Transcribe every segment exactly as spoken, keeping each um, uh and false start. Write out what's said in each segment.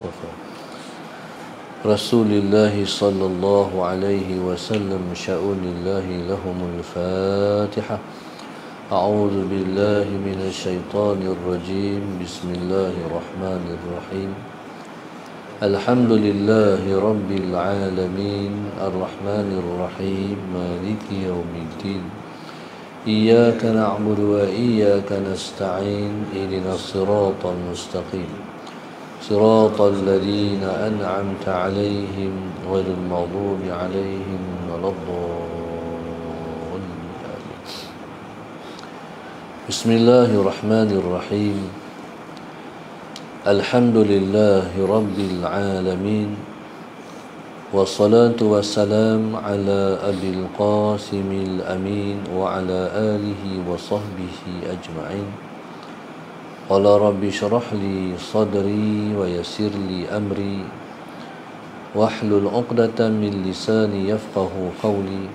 رسول الله صلى الله عليه وسلم شأن الله لهم الفاتحة. أعوذ بالله من الشيطان الرجيم. بسم الله الرحمن الرحيم. الحمد لله رب العالمين الرحمن الرحيم مالك يوم الدين. إياك نعبد وإياك نستعين اهدنا الصراط المستقيم صراط الذين أنعمت عليهم غير المغضوب عليهم ولا الضالين. بسم الله الرحمن الرحيم. الحمد لله رب العالمين والصلاة والسلام على أبي القاسم الأمين وعلى آله وصحبه أجمعين. قال رب اشرح لي صدري ويسر لي أمري واحلل عقدة من لساني يفقه قولي.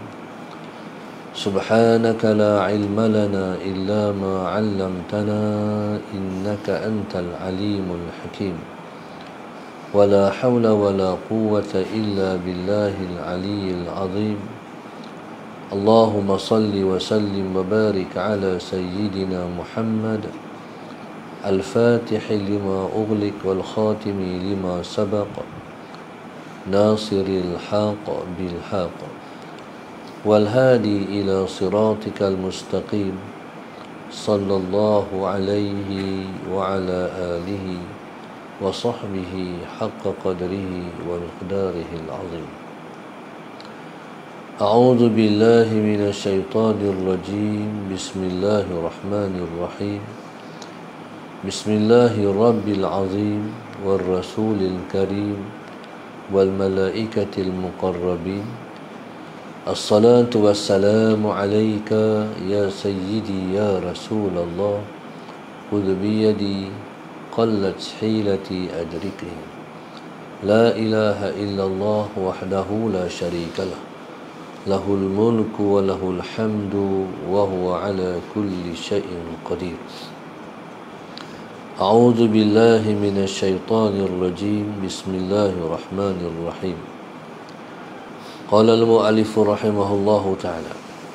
سبحانك لا علم لنا إلا ما علمتنا إنك أنت العليم الحكيم. ولا حول ولا قوة إلا بالله العلي العظيم. اللهم صل وسلم وبارك على سيدنا محمد الفاتح لما أغلق والخاتم لما سبق ناصر الحق بالحق والهادي إلى صراطك المستقيم صلى الله عليه وعلى آله وصحبه حق قدره ومقداره العظيم. أعوذ بالله من الشيطان الرجيم. بسم الله الرحمن الرحيم. بسم الله الرب العظيم والرسول الكريم والملائكة المقربين. الصلاة والسلام عليك يا سيدي يا رسول الله. خذ بيدي قلت حيلتي أدركه. لا إله إلا الله وحده لا شريك له له الملك وله الحمد وهو على كل شيء قدير. أعوذ بالله من الشيطان الرجيم. بسم الله الرحمن الرحيم. قال المؤلف رحمه الله تعالى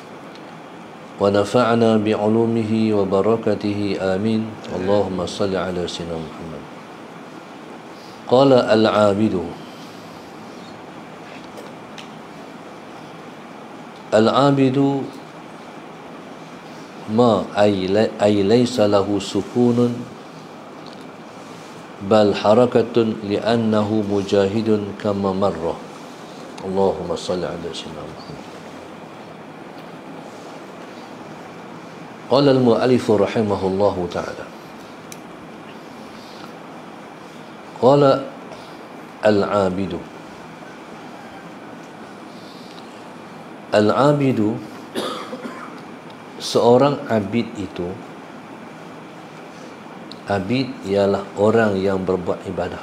ونفعنا بعلومه وبركته آمين. اللهم صل على سيدنا محمد. قال العابد. العابد ما أي ليس له سكون بل حركة لأنه مجاهد كما مر. اللهم صل على سيدنا محمد. قال المؤلف رحمه الله تعالى قال العابد. العابد seorang abid itu, abid ialah orang yang berbuat ibadah.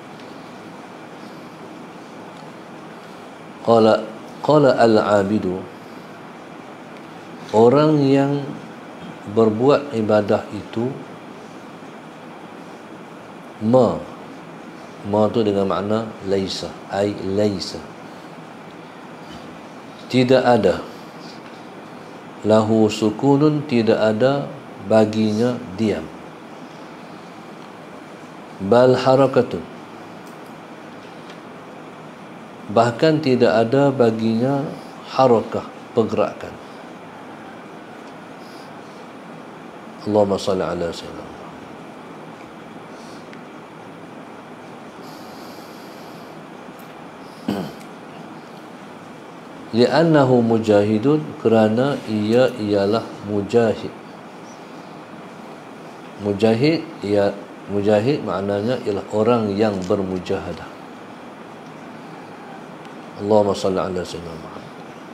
Qala qala al-abidu, orang yang berbuat ibadah itu ma ma tu dengan makna laisa, ai laisa, tidak ada, lahu sukunun, tidak ada baginya diam, bal harakatun, bahkan tidak ada baginya harakah, pergerakan. Allahumma salli ala sayyidina. Li'annahu mujahidun, kerana ia ialah mujahid. Mujahid, ia mujahid maknanya ialah orang yang bermujahadah. Allahumma salli ala sayyidina Muhammad.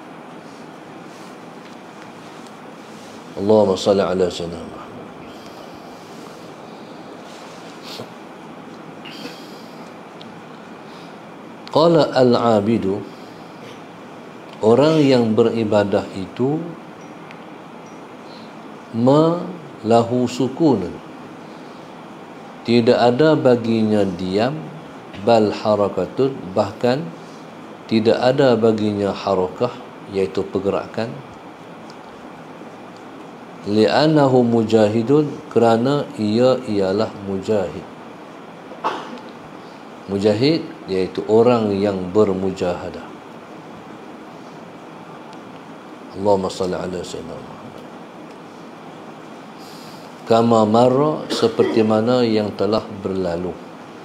Allahumma salli ala sayyidina Muhammad. Qala al-abidu, orang yang beribadah itu ma lahu sukun, tidak ada baginya diam, bal harakatun, bahkan tidak ada baginya harakah, iaitu pergerakan. Li'annahu mujahidun, kerana ia ialah mujahid. Mujahid iaitu orang yang bermujahadah. Allahumma salli ala sayyidina Muhammad. Kama marra, seperti mana yang telah berlalu.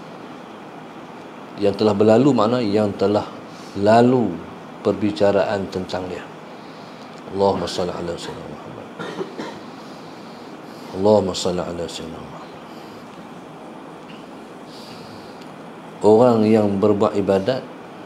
Yang telah berlalu makna yang telah lalu perbicaraan tentang dia. Allahumma salli ala sayyidina Muhammad. Allahumma salli ala sayyidina Muhammad. Orang yang berbuat ibadat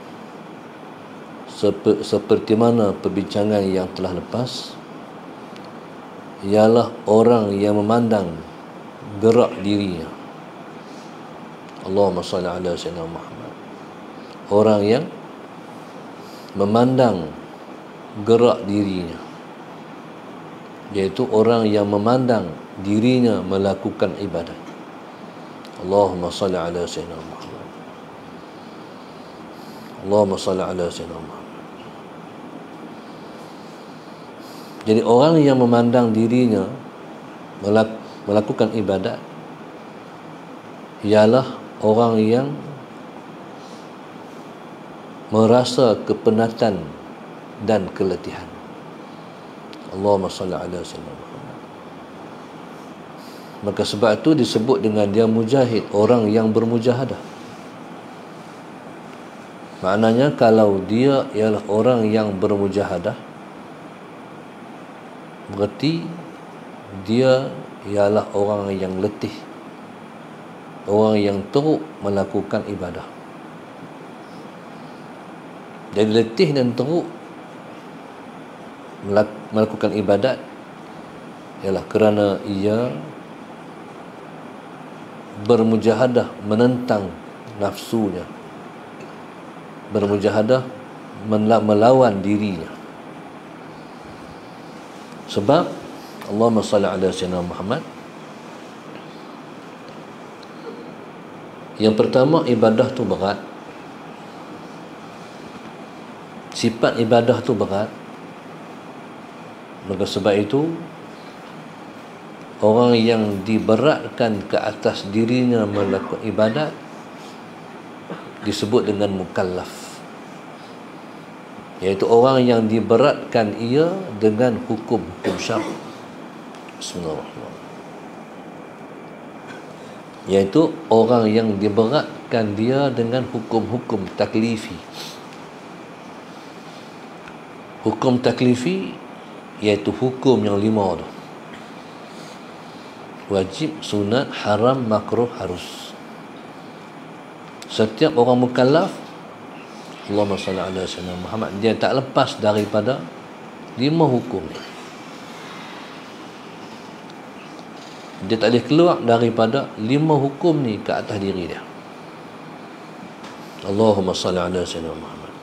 sep- seperti mana perbincangan yang telah lepas, ialah orang yang memandang gerak dirinya. Allahumma salli ala sayyidina Muhammad. Orang yang memandang gerak dirinya, iaitu orang yang memandang dirinya melakukan ibadat. Allahumma salli ala sayyidina Muhammad. Allahumma salli ala sayyidina Muhammad. Jadi orang yang memandang dirinya melak- melakukan ibadat ialah orang yang merasa kepenatan dan keletihan. Allahumma salli ala sayyidina Muhammad. Maka sebab itu disebut dengan dia mujahid, orang yang bermujahadah. Maknanya kalau dia ialah orang yang bermujahadah, berarti dia ialah orang yang letih, orang yang teruk melakukan ibadah. Jadi letih dan teruk melakukan ibadat ialah kerana ia bermujahadah menentang nafsunya, bermujahadah melawan dirinya. Sebab Allahumma salli ala sayyidina Muhammad, yang pertama, ibadah tu berat. Sifat ibadah tu berat. Maka sebab itu orang yang diberatkan ke atas dirinya melakukan ibadat disebut dengan mukallaf, iaitu orang yang diberatkan ia dengan hukum-hukum syar'i. Bismillahirrahmanirrahim. Iaitu orang yang diberatkan dia dengan hukum-hukum taklifi. Hukum taklifi iaitu hukum yang lima tu: wajib, sunat, haram, makruh, harus. Setiap orang mukallaf, Allahumma salli ala sayyidina Muhammad, dia tak lepas daripada lima hukum ni. Dia tak boleh keluar daripada lima hukum ni ke atas diri dia. Allahumma salli ala sayyidina Muhammad.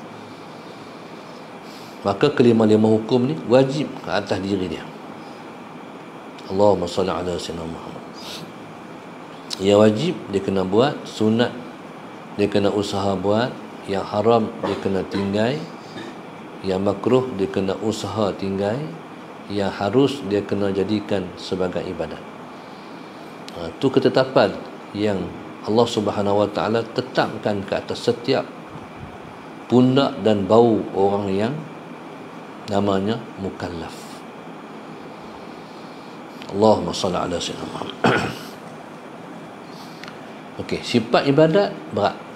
Maka kelima-lima hukum ni wajib ke atas diri dia. Allahumma salli ala sayyidina Muhammad. Yang wajib dia kena buat, sunat dia kena usaha buat, yang haram dia kena tinggal, yang makruh dia kena usaha tinggal, yang harus dia kena jadikan sebagai ibadat. Ha, itu ketetapan yang Allah Subhanahu Wa Taala tetapkan ke atas setiap pundak dan bau orang yang namanya mukallaf. Allahumma salli ala sayyidina Muhammad. Okey, sifat ibadat berat.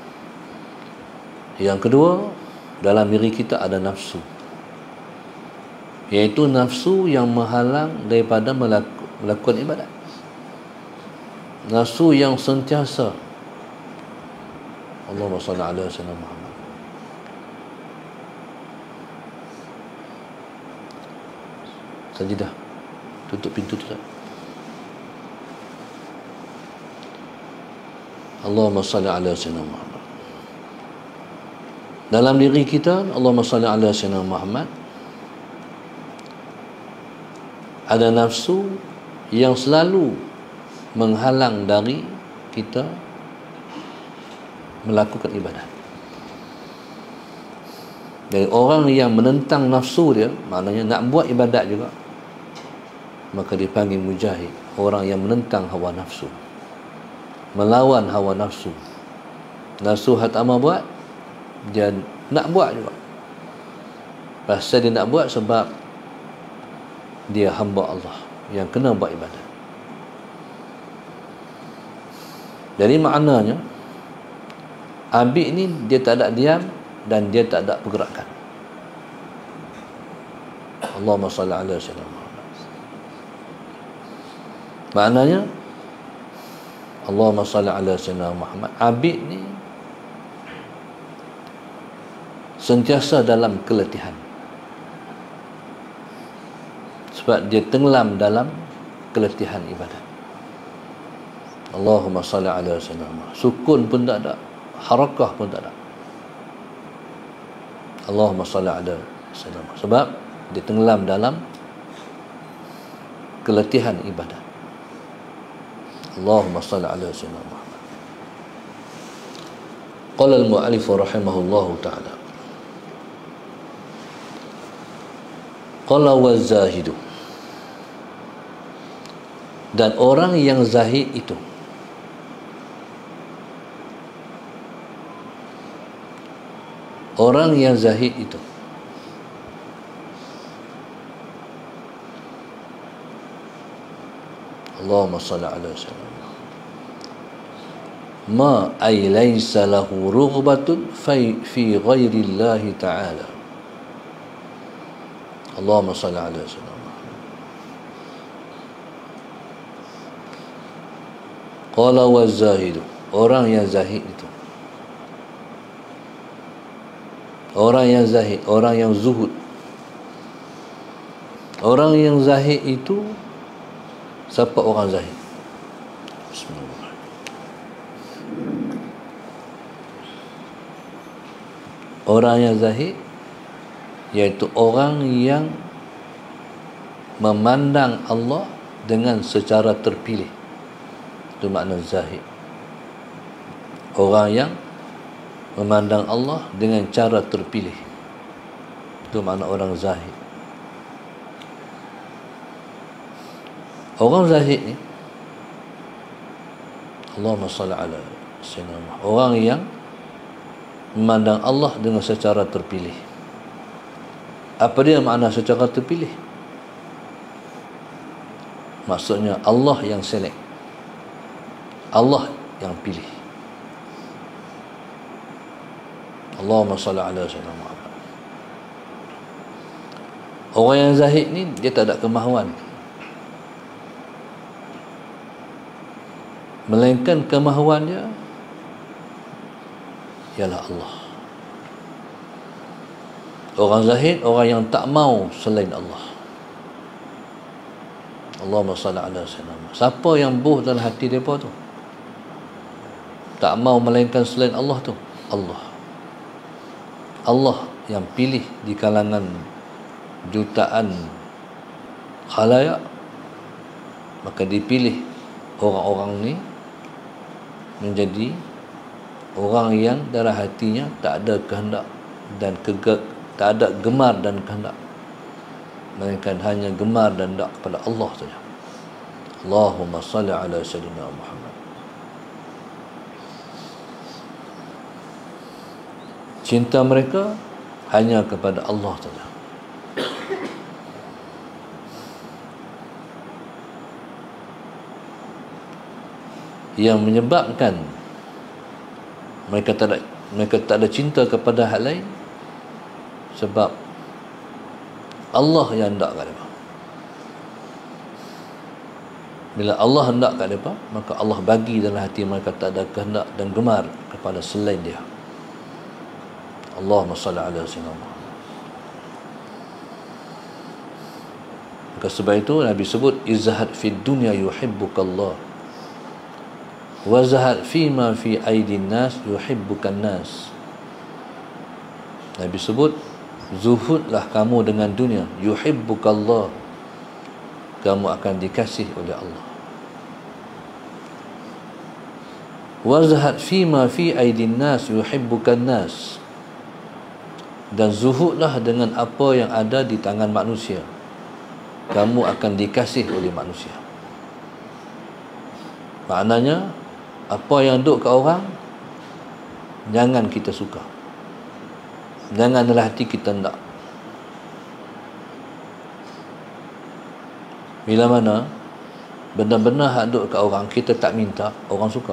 Yang kedua, dalam diri kita ada nafsu, iaitu nafsu yang menghalang daripada melaku, melakukan ibadat. Nafsu yang sentiasa, Allahumma salli ala sayyidina Muhammad. Sajidah, tutup pintu tu tak? Allahumma salli ala sayyidina Muhammad. Dalam diri kita, Allahumma salli ala sayyidina Muhammad, ada nafsu yang selalu menghalang dari kita melakukan ibadat. Jadi orang yang menentang nafsu dia, maknanya nak buat ibadat juga, maka dipanggil mujahid, orang yang menentang hawa nafsu, melawan hawa nafsu. Nafsu hak tak mau buat, dia nak buat juga. Pasal dia nak buat sebab dia hamba Allah yang kena buat ibadat. Jadi maknanya abid ni dia tak ada diam dan dia tak ada pergerakan. Allahumma salli ala sayyidina Muhammad. Maknanya Allahumma salli ala sayyidina Muhammad, abid ni sentiasa dalam keletihan, sebab dia tenggelam dalam keletihan ibadat. Allahumma salli ala sayyidina Muhammad. Sukun pun tak ada, harakah pun tak ada. Allahumma salli ala sayyidina Muhammad, sebab dia tenggelam dalam keletihan ibadat. Allahumma salli ala sayyidina Muhammad. Qala al-mu'allif rahimahullahu ta'ala, qala wa zahidu, dan orang yang zahid itu, orang yang zahid itu Allahumma salli ala sayyidina ma ay laysa lahu rughbatun fi fi ghairi Allah ta'ala. Allahumma salli ala sayyidina qala wa zahidu, orang yang zahid itu, orang yang zahid, orang yang zuhud. Orang yang zahid itu, siapa orang zahid? Bismillahirrahmanirrahim. Orang yang zahid iaitu orang yang memandang Allah dengan secara terpilih. Itu makna zahid. Orang yang memandang Allah dengan cara terpilih, itu makna orang zahid. Orang zahid ni, Allahumma salli ala sayyidina Muhammad, orang yang memandang Allah dengan secara terpilih. Apa dia makna secara terpilih? Maksudnya Allah yang select, Allah yang pilih. Allahumma salli ala sayyidina Muhammad. Orang yang zahid ni dia tak ada kemahuan, melainkan kemahuan dia ialah Allah. Orang zahid, orang yang tak mau selain Allah. Allahumma salli ala sayyidina Muhammad. Siapa yang buh dalam hati mereka tu, tak mau melainkan selain Allah tu? Allah. Allah yang pilih di kalangan jutaan khalayak, maka dipilih orang-orang ni menjadi orang yang dalam hatinya tak ada kehendak dan kege, tak ada gemar dan kehendak, melainkan hanya gemar dan hendak kepada Allah saja. Allahumma salli ala sayyidina Muhammad. Cinta mereka hanya kepada Allah saja. Yang menyebabkan mereka tak ada, mereka tak ada cinta kepada hal lain, sebab Allah yang hendak kat mereka. Bila Allah hendak kat mereka, maka Allah bagi dalam hati mereka tak ada kehendak dan gemar kepada selain dia. Allahumma salli ala sayyidina Muhammad. Maka sebab itu Nabi sebut, izhad fid dunya yuhibbukallah, wa zahad fima fi aidin nas yuhibbukan nas. Nabi sebut, zuhudlah kamu dengan dunia, yuhibbukallah, kamu akan dikasih oleh Allah. wazhad fima fi aidin nas yuhibbukan nas, dan zuhudlah dengan apa yang ada di tangan manusia, kamu akan dikasih oleh manusia. Maknanya apa yang duk kat orang jangan kita suka, jangan dalam hati kita nak. Bila mana benar-benar hak duk kat orang kita tak minta, orang suka.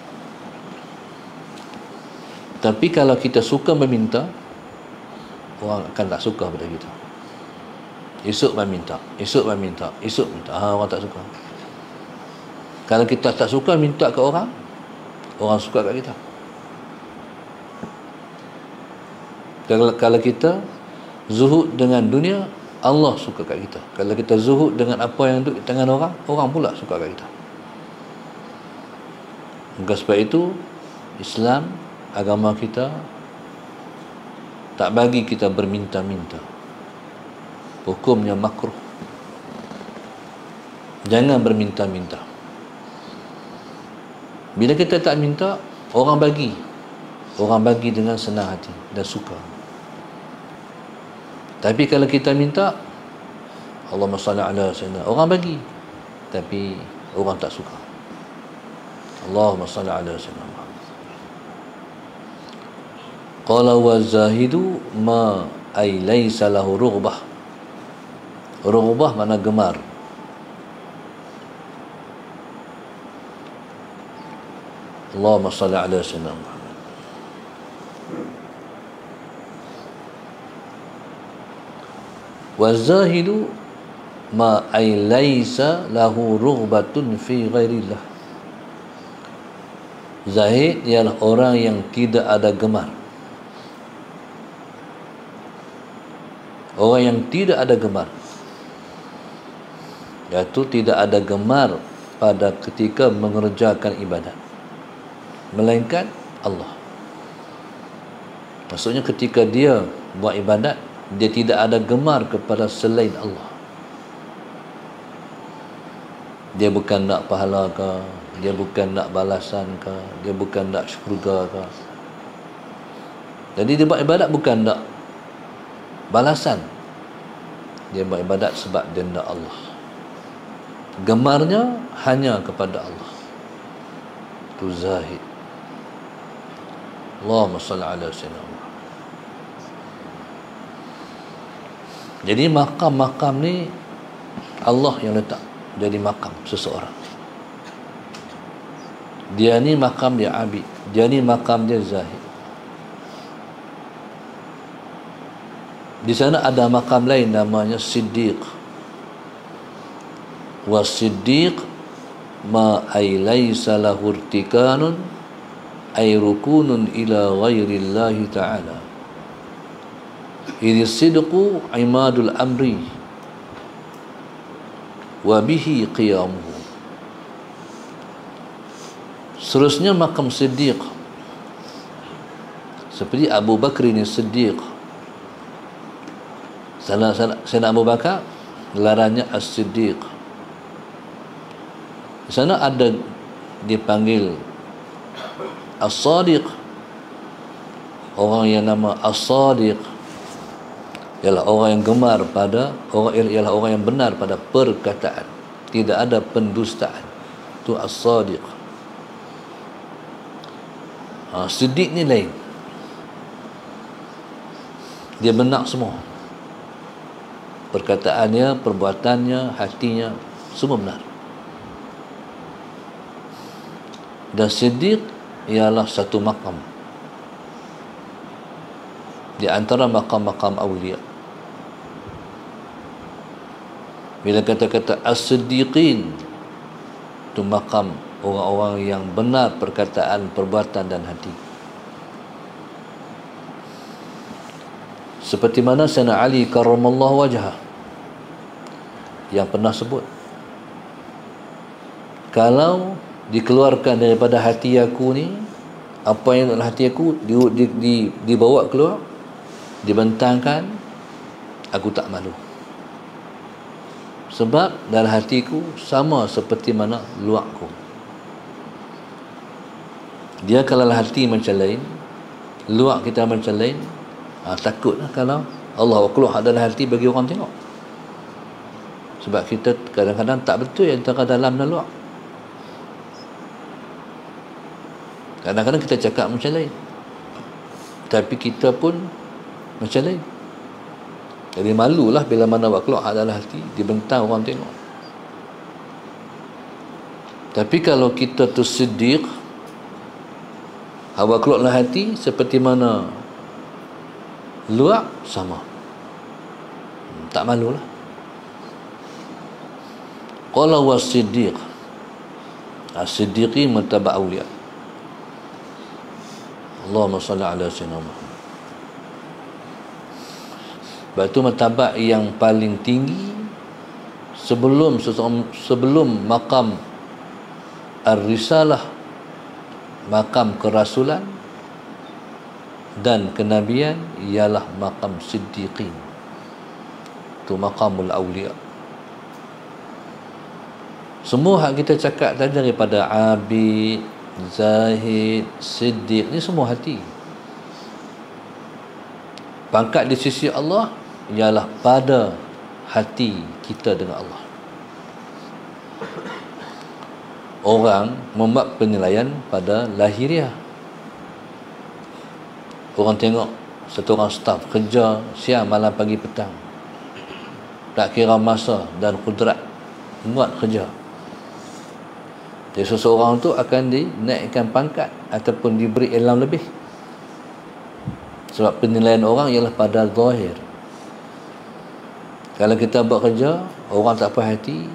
Tapi kalau kita suka meminta, orang akan tak suka pada kita. Esok meminta, esok meminta, esok minta, ha, orang tak suka. Kalau kita tak suka minta ke orang, orang suka kat kita. Kalau, kalau kita zuhud dengan dunia, Allah suka kat kita. Kalau kita zuhud dengan apa yang duduk di tangan orang, orang pula suka kat kita. Maka sebab itu Islam, agama kita tak bagi kita berminta-minta. Hukumnya makruh. Jangan berminta-minta. Bila kita tak minta, orang bagi. Orang bagi dengan senang hati dan suka. Tapi kalau kita minta, Allahumma salli ala sayyidina, orang bagi, tapi orang tak suka. Allahumma salli ala sayyidina Muhammad. Qala wa zahidu ma ay laysa lahu rughbah. Rughbah makna gemar. Allahumma salli ala sayyidina Muhammad. Wa zahidu ma ay laysa lahu rughbatun fi ghairillah. Zahid ialah orang yang tidak ada gemar. Orang yang tidak ada gemar, iaitu tidak ada gemar pada ketika mengerjakan ibadat, melainkan Allah. Maksudnya ketika dia buat ibadat, dia tidak ada gemar kepada selain Allah. Dia bukan nak pahala ke, dia bukan nak balasan ke, dia bukan nak syurga ke. Jadi dia buat ibadat bukan nak balasan, dia buat ibadat sebab dia nak Allah. Gemarnya hanya kepada Allah. Itu zahid. Allahumma salli ala sayyidina Muhammad. Jadi makam-makam ni Allah yang letak jadi makam seseorang. Dia ni makam dia abid, dia ni makam dia zahid. Di sana ada makam lain namanya Siddiq. Wa Siddiq ma ay laysa lahu irtikanun ay rukunun ila ghairillahi ta'ala. Idh sidqu imadul amri wa bihi qiyamuhu. Seterusnya makam Siddiq, seperti Abu Bakr ni Siddiq. Sayyidina Abu Bakar gelarnya As-Siddiq. Di sana ada dipanggil As-Sadiq, orang yang nama As-Sadiq ialah orang yang gemar pada orang, ialah orang yang benar pada perkataan, tidak ada pendustaan. Itu As-Sadiq. ha, Siddiq ni lain, dia benar semua, perkataannya, perbuatannya, hatinya semua benar. Dan Siddiq ialah satu makam di antara makam-makam awliya. Bila kata-kata as-siddiqin, itu makam orang-orang yang benar perkataan, perbuatan dan hati. Seperti mana Sayyidina Ali karramallahu wajhah yang pernah sebut, kalau dikeluarkan daripada hati aku ni, apa yang dalam hati aku di, di, di, dibawa keluar, dibentangkan, aku tak malu. Sebab dalam hatiku sama seperti mana luarku. Dia kalau hati macam lain, luar kita macam lain, ha, takutlah kalau Allah keluar dalam hati bagi orang tengok. Sebab kita kadang-kadang tak betul antara dalam dan luar. Kadang-kadang kita cakap macam lain, tapi kita pun macam lain. Jadi malulah bila mana awak keluar dalam hati, dibentang orang tengok. Tapi kalau kita tu siddiq, awak keluar dalam hati seperti mana luar, sama. Tak malulah. Qala wa siddiq, as-siddiqi martaba awliya. Allahumma salli ala sayyidina Muhammad. Batu martabat yang paling tinggi sebelum sebelum makam ar-risalah, makam kerasulan dan kenabian, ialah makam siddiqin. Itu makamul awliya. Semua hak kita cakap tadi daripada abid, zahid, siddiq, ni semua hati. Pangkat di sisi Allah ialah pada hati kita dengan Allah. Orang membuat penilaian pada lahiriah. Orang tengok satu orang staf kerja siang, malam, pagi, petang, tak kira masa dan kudrat, buat kerja. Jadi seseorang tu akan dinaikkan pangkat ataupun diberi ilham lebih. Sebab penilaian orang ialah pada zahir. Kalau kita buat kerja, orang tak puas hati,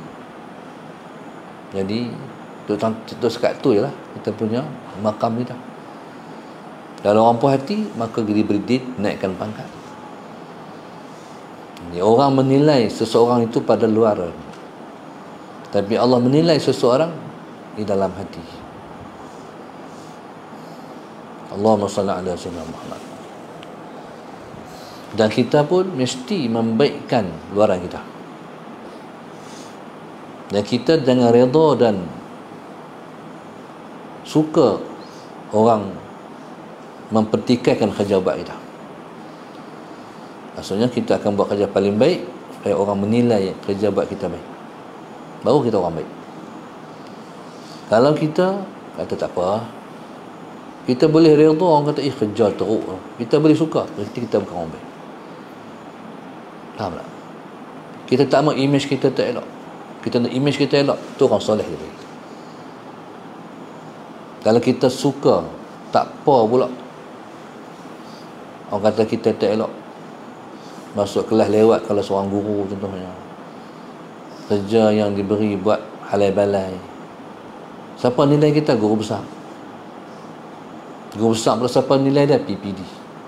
jadi tu tu sekat tu jelah kita punya makam kita. Kalau orang puas hati, maka diberi naikkan pangkat. Jadi orang menilai seseorang itu pada luar, tapi Allah menilai seseorang di dalam hati. Allahumma salli ala sayyidina Muhammad. Dan kita pun mesti membaikkan luaran kita. Dan kita jangan redha dan suka orang mempertikaikan kerja buat kita. Maksudnya kita akan buat kerja paling baik supaya orang menilai kerja buat kita baik, baru kita orang baik. Kalau kita kata tak apa, kita boleh redha orang kata ih kerja teruk, kita boleh suka, berarti kita bukan orang baik. Faham tak? Kita tak mau image kita tak elok, kita nak image kita elok, tu orang soleh dia. Kalau kita suka, tak apa pula orang kata kita tak elok, masuk kelas lewat kalau seorang guru contohnya, kerja yang diberi buat halai balai, siapa nilai kita? Guru besar. Guru besar pula siapa nilai dia? P P D.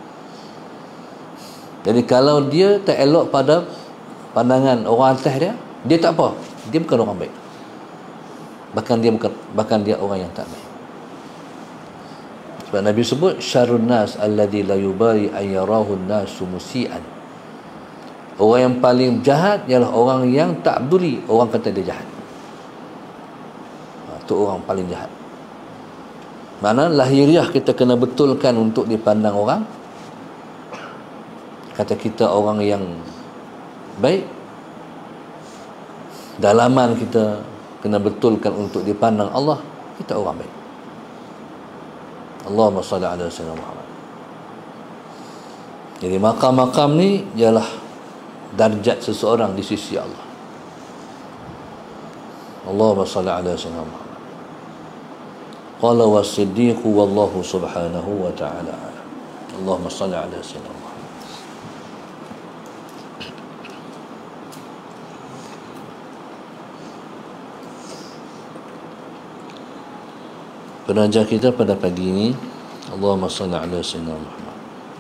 Jadi kalau dia tak elok pada pandangan orang atas dia, dia tak apa, dia bukan orang baik, bahkan dia bukan bahkan dia orang yang tak baik. Sebab Nabi sebut syarrun nas alladhi la yubari an yarahu an-nasu musian. Orang yang paling jahat ialah orang yang tak peduli orang kata dia jahat. Ha, tu orang paling jahat. Mana lahiriah kita kena betulkan untuk dipandang orang. Kata kita orang yang baik, dalaman kita kena betulkan untuk dipandang Allah, kita orang baik. Allahumma salli ala sayyidina Muhammad. Jadi makam-makam ni ialah darjat seseorang di sisi Allah. Allahumma salli ala sayyidina Muhammad. Qala was-siddiqu wallahu subhanahu wa ta'ala. Allahumma salli ala sayyidina Muhammad. Pengajar kita pada pagi ini, Allahumma salli ala sayyidina Muhammad.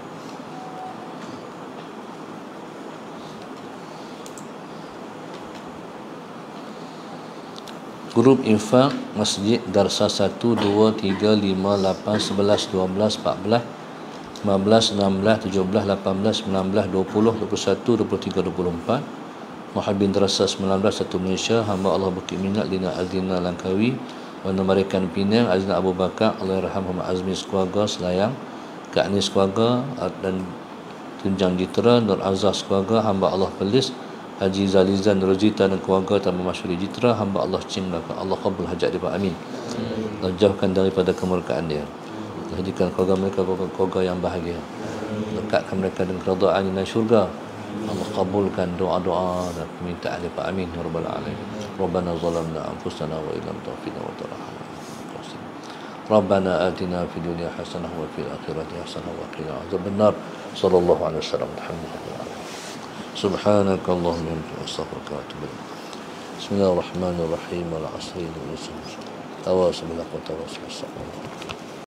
Grup infak Masjid Darsa satu, dua, tiga, lima, lapan, sebelas, dua belas, empat belas, lima belas, enam belas, tujuh belas, lapan belas, sembilan belas, dua puluh, dua puluh satu, dua puluh tiga, dua puluh empat. Muhabbin Darsa sembilan belas, satu Malaysia, hamba Allah Bukit Minyak, Lina Aldina Langkawi, Warna Marikan Penang, Azna Abu Bakar, Allahyarham Muhammad Azmi sekeluarga Selayang, Kak Ni sekeluarga, dan Tunjang Jitra, Nur Azhar sekeluarga, hamba Allah Perlis, Haji Zalizan Rozita dan keluarga, Taman Masyuri Jitra, hamba Allah Cing Melaka. Allah kabul hajat dia, amin. Allah jauhkan daripada kemurkaan dia. Allah jadikan keluarga mereka keluarga yang bahagia. Dekatkan mereka dengan keridaan dan syurga. Allah kabulkan doa-doa dan permintaan dia, amin ya rabbal alamin. Rabbana zalamna anfusana wa illam taghfir wa tarhamna. Rabbana atina fid dunya hasanah wa fil akhirati hasanah wa qina adzabannar. Sallallahu alaihi wasallam. Alhamdulillah. Subhanaka Allahumma wa bihamdika astaghfiruka wa atubu ilaik. Bismillahirrahmanirrahim. Wal 'asri innal insana lafi khusr. Tawasaw bil haqqi wa tawasaw bis sabr.